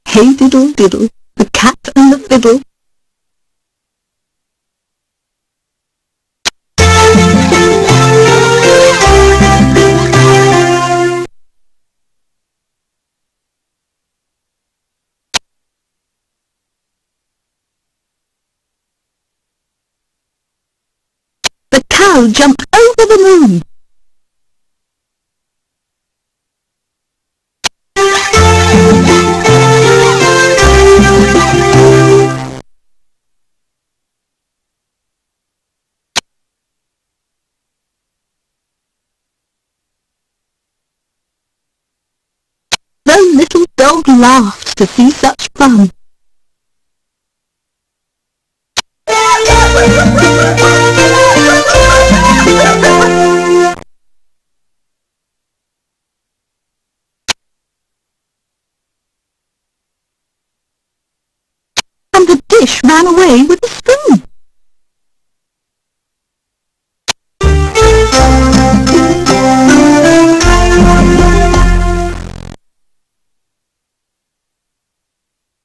Hey diddle diddle, the cat and the fiddle. The cow jumped over the moon. The little dog laughed to see such fun. And the dish ran away with the spoon.